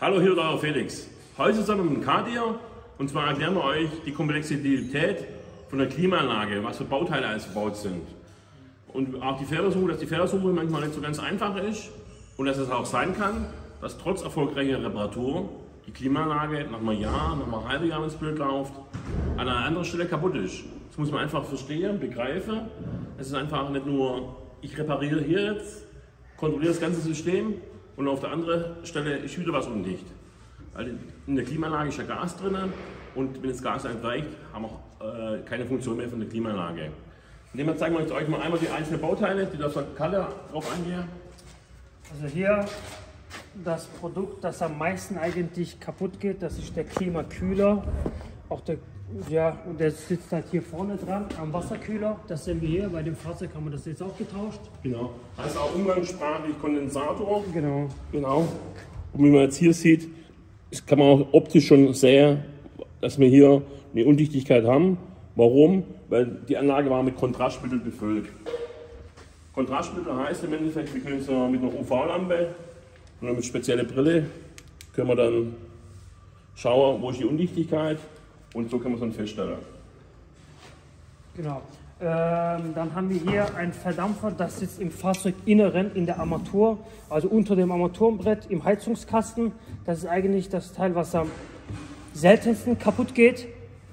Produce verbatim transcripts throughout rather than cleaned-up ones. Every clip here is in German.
Hallo, hier der Felix. Heute zusammen mit dem Kadir, und zwar erklären wir euch die Komplexität von der Klimaanlage, was für Bauteile alles verbaut sind. Und auch die Fehlersuche, dass die Fehlersuche manchmal nicht so ganz einfach ist und dass es auch sein kann, dass trotz erfolgreicher Reparatur die Klimaanlage nach einem Jahr, nach einem halben Jahr, wenn das Bild läuft, an einer anderen Stelle kaputt ist. Das muss man einfach verstehen, begreifen. Es ist einfach nicht nur, ich repariere hier jetzt, kontrolliere das ganze System und auf der anderen Stelle ist wieder was undicht. Weil in der Klimaanlage ist ja Gas drin und wenn das Gas entweicht, haben wir äh, keine Funktion mehr von der Klimaanlage. Und dem zeigen wir jetzt euch mal einmal die einzelnen Bauteile, die da so Kalle drauf eingehen. Also hier das Produkt, das am meisten eigentlich kaputt geht, das ist der Klimakühler. Auch der, ja, und der sitzt halt hier vorne dran am Wasserkühler. Das sehen wir hier, bei dem Fahrzeug haben wir das jetzt auch getauscht. Genau. Also auch umgangssprachlich Kondensator. Genau. Genau. Und wie man jetzt hier sieht, das kann man auch optisch schon sehen, dass wir hier eine Undichtigkeit haben. Warum? Weil die Anlage war mit Kontrastmittel befüllt. Kontrastmittel heißt im Endeffekt, wir können es mit einer U V-Lampe und mit spezielle Brille können wir dann schauen, wo ist die Undichtigkeit, und so können wir es dann feststellen. Genau. Ähm, dann haben wir hier einen Verdampfer, das sitzt im Fahrzeuginneren in der Armatur, also unter dem Armaturenbrett im Heizungskasten. Das ist eigentlich das Teil, was am seltensten kaputt geht.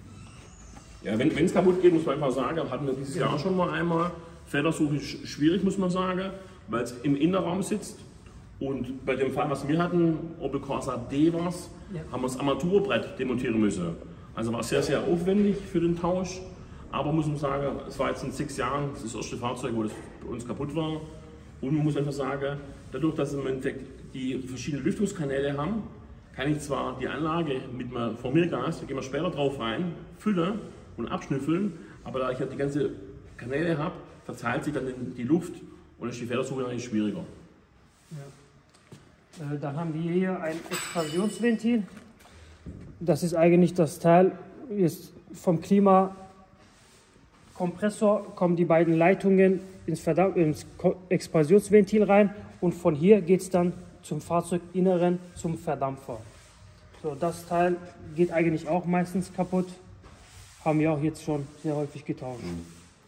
Ja, wenn es kaputt geht, muss man einfach sagen, hatten wir dieses Jahr schon mal einmal. Fehlersuche ist schwierig, muss man sagen, weil es im Innenraum sitzt. Und bei dem Fall, was wir hatten, Opel Corsa D war es, ja, haben wir das Armaturenbrett demontieren müssen. Also war sehr, sehr aufwendig für den Tausch. Aber muss man sagen, es war jetzt in sechs Jahren das erste Fahrzeug, wo das bei uns kaputt war. Und man muss einfach sagen, dadurch, dass wir im Endeffekt die verschiedenen Lüftungskanäle haben, kann ich zwar die Anlage mit einem Formiergas, da gehen wir später drauf rein, füllen und abschnüffeln, aber da ich ja die ganzen Kanäle habe, verteilt sich dann die Luft und ist die Fehlersuche natürlich schwieriger. Ja. Äh, dann haben wir hier ein Expansionsventil. Das ist eigentlich das Teil, ist vom Klimakompressor kommen die beiden Leitungen ins, ins Expansionsventil rein und von hier geht es dann zum Fahrzeuginneren, zum Verdampfer. So, das Teil geht eigentlich auch meistens kaputt. Haben wir auch jetzt schon sehr häufig getauscht. Mhm.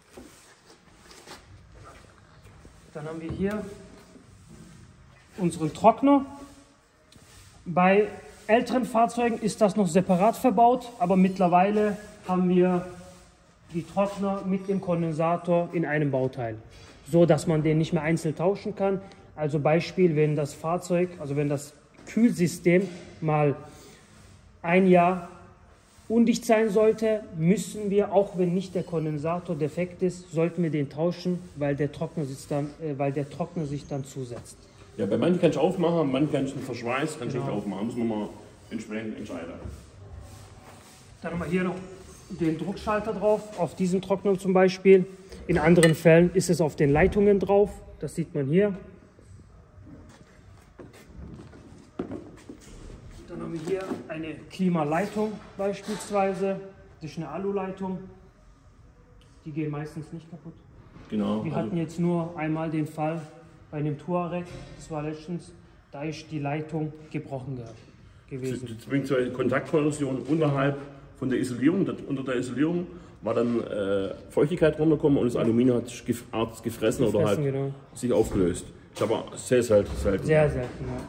Dann haben wir hier unseren Trockner. Bei älteren Fahrzeugen ist das noch separat verbaut, aber mittlerweile haben wir die Trockner mit dem Kondensator in einem Bauteil, so dass man den nicht mehr einzeln tauschen kann. Also Beispiel, wenn das Fahrzeug, also wenn das Kühlsystem mal ein Jahr undicht sein sollte, müssen wir, auch wenn nicht der Kondensator defekt ist, sollten wir den tauschen, weil der Trockner, sitzt dann, äh, weil der Trockner sich dann zusetzt. Ja, bei manchen kann ich aufmachen, bei manchen kann ich einen Verschweiß, kann ich genau. nicht aufmachen, muss man mal entsprechend entscheiden. Dann haben wir hier noch den Druckschalter drauf, auf diesem Trockner zum Beispiel. In anderen Fällen ist es auf den Leitungen drauf, das sieht man hier. Dann haben wir hier eine Klimaleitung beispielsweise, das ist eine Aluleitung, die gehen meistens nicht kaputt. Genau. Wir hatten jetzt nur einmal den Fall bei einem Touareg, das war letztens, da ist die Leitung gebrochen gewesen. Das bringt zur Kontaktkorrosion unterhalb von der Isolierung, unter der Isolierung war dann äh, Feuchtigkeit runtergekommen und das Aluminium hat sich gef gefressen, gefressen oder halt genau. sich aufgelöst. Das ist aber sehr selten. Sehr selten, ja.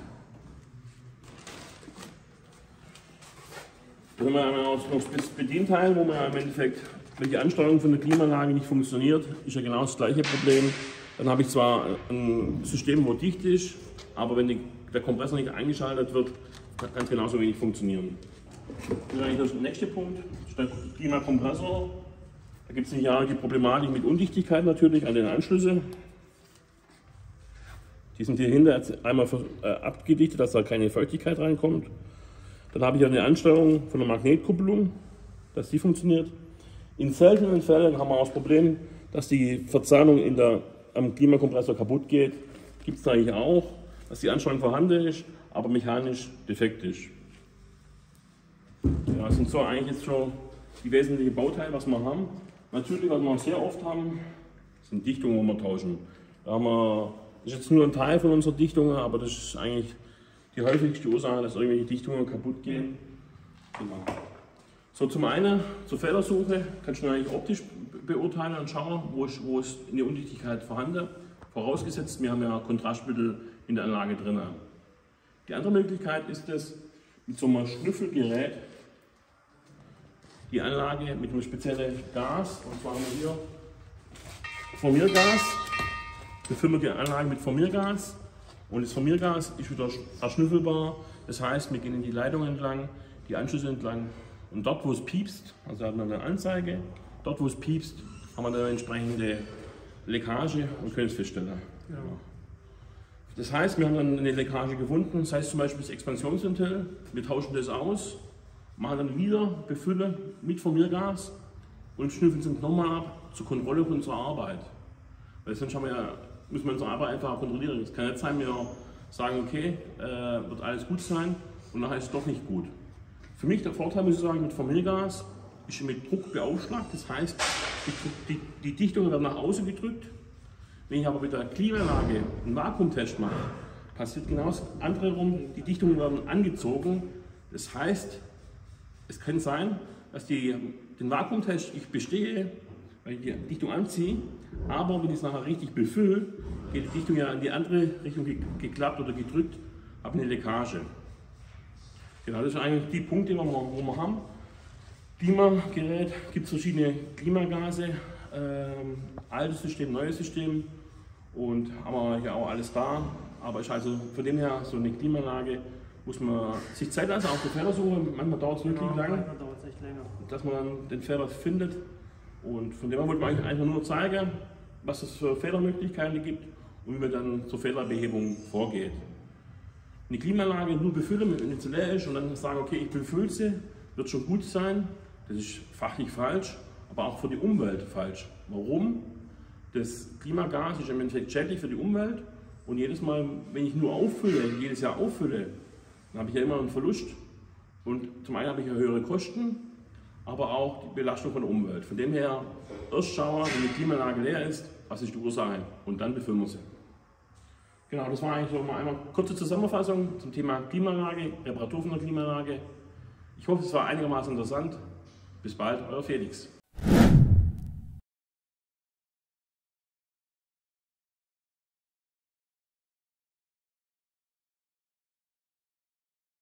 Dann haben wir auch noch das Bedienteil, wo man im Endeffekt, wenn die Ansteuerung von der Klimaanlage nicht funktioniert, ist ja genau das gleiche Problem. Dann habe ich zwar ein System, wo dicht ist, aber wenn die, der Kompressor nicht eingeschaltet wird, kann es genauso wenig funktionieren. Das ist eigentlich der nächste Punkt, das ist der Klimakompressor. Da gibt es ja die Problematik mit Undichtigkeit natürlich an den Anschlüssen. Die sind hier hinter einmal äh, abgedichtet, dass da keine Feuchtigkeit reinkommt. Dann habe ich eine Ansteuerung von der Magnetkupplung, dass die funktioniert. In seltenen Fällen haben wir auch das Problem, dass die Verzahnung in der, am Klimakompressor kaputt geht. Gibt es eigentlich auch, dass die Ansteuerung vorhanden ist, aber mechanisch defekt ist. Ja, das sind so eigentlich jetzt schon die wesentlichen Bauteile, was wir haben. Natürlich, was wir auch sehr oft haben, sind Dichtungen, die wir tauschen. Da haben wir, das ist jetzt nur ein Teil von unserer Dichtungen, aber das ist eigentlich die häufigste Ursache, dass irgendwelche Dichtungen kaputt gehen. Genau. So, zum einen zur Fehlersuche kannst du eigentlich optisch beurteilen und schauen, wo ist, wo ist eine Undichtigkeit vorhanden. Vorausgesetzt, wir haben ja Kontrastmittel in der Anlage drin. Die andere Möglichkeit ist es, mit so einem Schnüffelgerät die Anlage mit einem speziellen Gas, und zwar haben wir hier Formiergas, befüllen wir die Anlage mit Formiergas und das Formiergas ist wieder erschnüffelbar, das heißt, wir gehen in die Leitung entlang, die Anschlüsse entlang und dort, wo es piepst, also haben wir eine Anzeige, dort, wo es piepst, haben wir dann eine entsprechende Leckage und können es feststellen. Ja. Das heißt, wir haben dann eine Leckage gefunden, das heißt zum Beispiel das Expansionsventil, wir tauschen das aus, machen dann wieder Befülle mit Formiergas und schnüffeln es nochmal ab zur Kontrolle von unserer Arbeit. Weil sonst haben wir ja, müssen wir unsere Arbeit einfach kontrollieren. Es kann nicht sein, wir sagen, okay, äh, wird alles gut sein und nachher ist es doch nicht gut. Für mich der Vorteil, muss ich sagen, mit Formiergas ist mit Druck beaufschlagt, das heißt, die, die, die Dichtungen werden nach außen gedrückt. Wenn ich aber mit der Klimaanlage einen Vakuumtest mache, passiert genau das andere rum, die Dichtungen werden angezogen. Das heißt, es kann sein, dass die, den Vakuumtest ich bestehe, weil ich die Dichtung anziehe, aber wenn ich es nachher richtig befülle, geht die Dichtung ja in die andere Richtung geklappt oder gedrückt, habe eine Leckage. Genau, das sind eigentlich die Punkte, die wir, wo wir haben. Klimagerät, gibt es verschiedene Klimagase, ähm, altes System, neues System und haben wir hier auch alles da. Aber ist also von dem her so eine Klimaanlage, muss man sich Zeit lassen, auch die Fehler suchen. Manchmal dauert es wirklich Ja, lang, manchmal dauert es echt länger. dass man dann den Fehler findet. Und von dem her wollte man eigentlich einfach nur zeigen, was es für Fehlermöglichkeiten gibt und wie man dann zur Fehlerbehebung vorgeht. Eine Klimaanlage nur befüllen, wenn sie leer ist und dann sagen, okay, ich befülle sie, wird schon gut sein. Das ist fachlich falsch, aber auch für die Umwelt falsch. Warum? Das Klimagas ist im Endeffekt schädlich für die Umwelt und jedes Mal, wenn ich nur auffülle, jedes Jahr auffülle, dann habe ich ja immer einen Verlust und zum einen habe ich ja höhere Kosten, aber auch die Belastung von der Umwelt. Von dem her erst schauen, wenn die Klimaanlage leer ist, was ist die Ursache und dann befüllen wir sie. Genau, das war eigentlich so mal eine kurze Zusammenfassung zum Thema Klimaanlage, Reparatur von der Klimaanlage. Ich hoffe, es war einigermaßen interessant. Bis bald, euer Felix.